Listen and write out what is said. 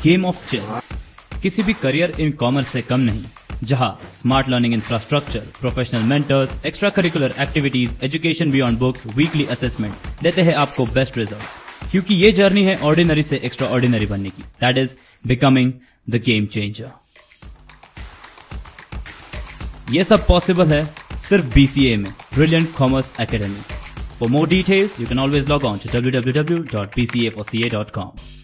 Game of chess किसी भी career in commerce से कम नहीं, जहां smart learning infrastructure, professional mentors, extra curricular activities, education beyond books, weekly assessment देते हैं आपको बेस्ट रिजल्ट्स। क्योंकि ये जर्नी है ऑर्डिनरी से एक्स्ट्रा ऑर्डिनरी बनने की, that is becoming the game changer. ये सब पॉसिबल है सिर्फ BCA में, brilliant commerce academy. For more details, you can always log on to www.bcaforca.com.